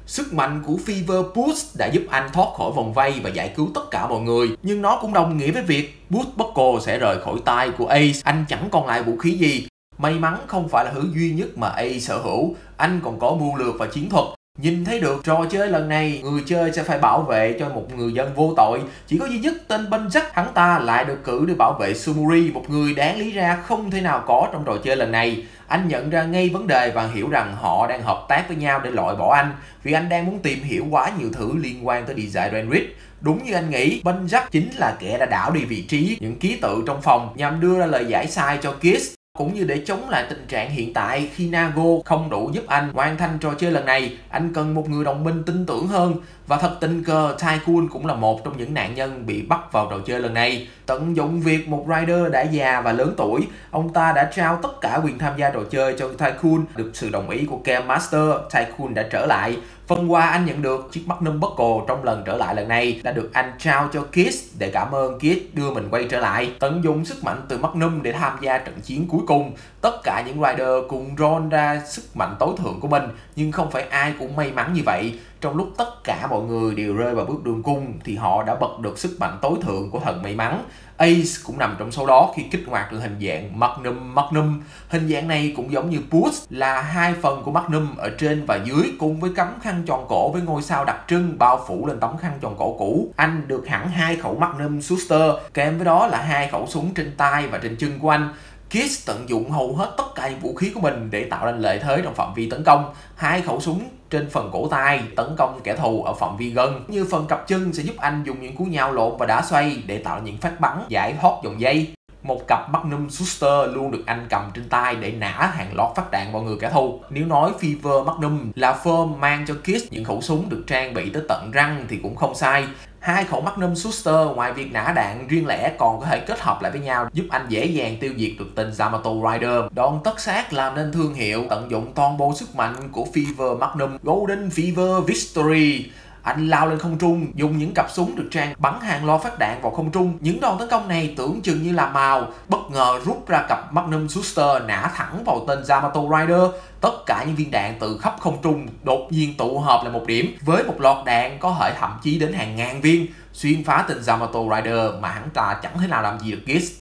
Sức mạnh của Fever Boost đã giúp anh thoát khỏi vòng vây và giải cứu tất cả mọi người, nhưng nó cũng đồng nghĩa với việc Boost Buckle sẽ rời khỏi tay của Ace. Anh chẳng còn lại vũ khí gì. May mắn không phải là thứ duy nhất mà Ace sở hữu, anh còn có mưu lược và chiến thuật. Nhìn thấy được trò chơi lần này, người chơi sẽ phải bảo vệ cho một người dân vô tội. Chỉ có duy nhất tên Bunjack, hắn ta lại được cử để bảo vệ Sumuri, một người đáng lý ra không thể nào có trong trò chơi lần này. Anh nhận ra ngay vấn đề và hiểu rằng họ đang hợp tác với nhau để loại bỏ anh, vì anh đang muốn tìm hiểu quá nhiều thứ liên quan tới Desire Renrid. Đúng như anh nghĩ, Bunjack chính là kẻ đã đảo đi vị trí những ký tự trong phòng nhằm đưa ra lời giải sai cho Kiss, cũng như để chống lại tình trạng hiện tại khi Nago không đủ giúp anh hoàn thành trò chơi lần này. Anh cần một người đồng minh tin tưởng hơn, và thật tình cờ Tycoon cũng là một trong những nạn nhân bị bắt vào trò chơi lần này. Tận dụng việc một Rider đã già và lớn tuổi, ông ta đã trao tất cả quyền tham gia trò chơi cho Tycoon. Được sự đồng ý của Game Master, Tycoon đã trở lại. Phần quà anh nhận được, chiếc Magnum Buckle trong lần trở lại lần này, đã được anh trao cho Kiss để cảm ơn Kiss đưa mình quay trở lại. Tận dụng sức mạnh từ Magnum để tham gia trận chiến cuối cùng. Tất cả những Rider cùng roll ra sức mạnh tối thượng của mình, nhưng không phải ai cũng may mắn như vậy. Trong lúc tất cả mọi người đều rơi vào bước đường cung thì họ đã bật được sức mạnh tối thượng của thần may mắn. Ace cũng nằm trong số đó khi kích hoạt được hình dạng Magnum. Hình dạng này cũng giống như Boost, là hai phần của Magnum ở trên và dưới, cùng với tấm khăn tròn cổ với ngôi sao đặc trưng bao phủ lên tấm khăn tròn cổ cũ. Anh được hẳn hai khẩu Magnum Schuster, kèm với đó là hai khẩu súng trên tay và trên chân của anh. Kiss tận dụng hầu hết tất cả những vũ khí của mình để tạo nên lợi thế trong phạm vi tấn công. Hai khẩu súng trên phần cổ tay tấn công kẻ thù ở phạm vi gần, như phần cặp chân sẽ giúp anh dùng những cú nhào lộn và đá xoay để tạo những phát bắn giải thoát dòng dây. Một cặp Magnum Schuster luôn được anh cầm trên tay để nã hàng loạt phát đạn vào người kẻ thù. Nếu nói Fever Magnum là Firm mang cho Kiss những khẩu súng được trang bị tới tận răng thì cũng không sai. Hai khẩu Magnum Schuster ngoài việc nã đạn riêng lẻ còn có thể kết hợp lại với nhau, giúp anh dễ dàng tiêu diệt được tên Yamato Rider. Đòn tất sát làm nên thương hiệu, tận dụng toàn bộ sức mạnh của Fever Magnum Golden Fever Victory. Anh lao lên không trung, dùng những cặp súng được trang bắn hàng loạt phát đạn vào không trung. Những đòn tấn công này tưởng chừng như là màu, bất ngờ rút ra cặp Magnum Schuster nã thẳng vào tên Yamato Rider. Tất cả những viên đạn từ khắp không trung đột nhiên tụ hợp lại một điểm, với một loạt đạn có thể thậm chí đến hàng ngàn viên, xuyên phá tên Yamato Rider mà hắn ta chẳng thể nào làm gì được Kiss.